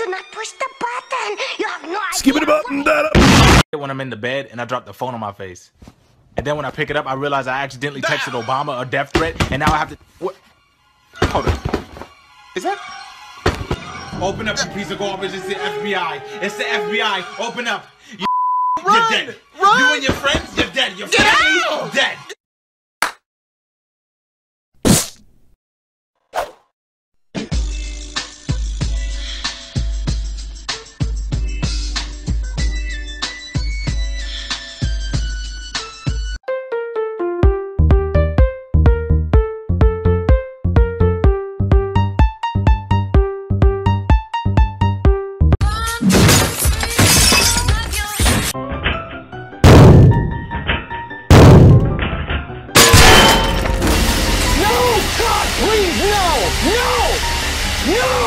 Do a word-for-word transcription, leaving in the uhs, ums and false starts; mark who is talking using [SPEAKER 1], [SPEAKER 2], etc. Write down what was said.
[SPEAKER 1] do not push the button. You have no idea.
[SPEAKER 2] Skip it up.
[SPEAKER 3] When I'm in the bed and I drop the phone on my face. And then when I pick it up, I realize I accidentally texted Obama a death threat. And now I have to... What? Hold on. Is that... Open up, you piece of garbage. It's the F B I. It's the F B I. Open up. You
[SPEAKER 2] Run!
[SPEAKER 3] You're dead.
[SPEAKER 2] Run!
[SPEAKER 3] You and your friends, you're dead. Your family, dead.
[SPEAKER 2] Please, no! No! No!